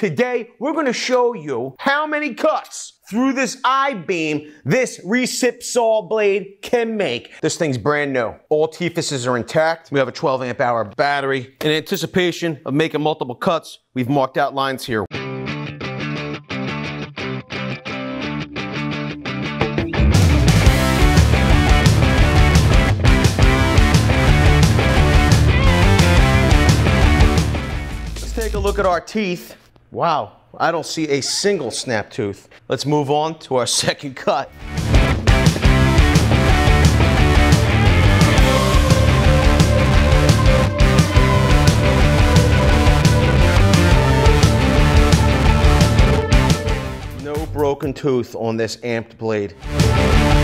Today, we're gonna show you how many cuts through this I-beam this Recip saw blade can make. This thing's brand new. All teethuses are intact. We have a 12 amp hour battery. In anticipation of making multiple cuts, we've marked out lines here. Take a look at our teeth. Wow, I don't see a single snap tooth. Let's move on to our second cut. No broken tooth on this amped blade.